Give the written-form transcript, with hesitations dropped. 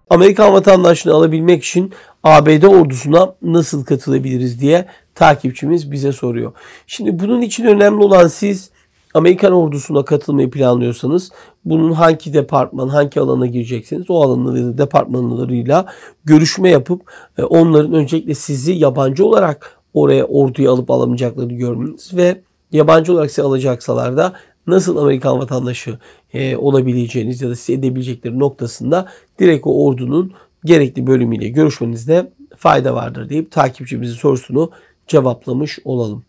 Amerikan vatandaşlığını alabilmek için ABD ordusuna nasıl katılabiliriz diye takipçimiz bize soruyor. Şimdi bunun için önemli olan, siz Amerikan ordusuna katılmayı planlıyorsanız bunun hangi departman, hangi alana gireceksiniz, o alanları departmanlarıyla görüşme yapıp onların öncelikle sizi yabancı olarak oraya orduya alıp alamayacaklarını görmeniz ve yabancı olarak sizi alacaksalar da nasıl Amerikan vatandaşı olabileceğiniz ya da size edebilecekleri noktasında direkt o ordunun gerekli bölümüyle görüşmenizde fayda vardır deyip takipçimizin sorusunu cevaplamış olalım.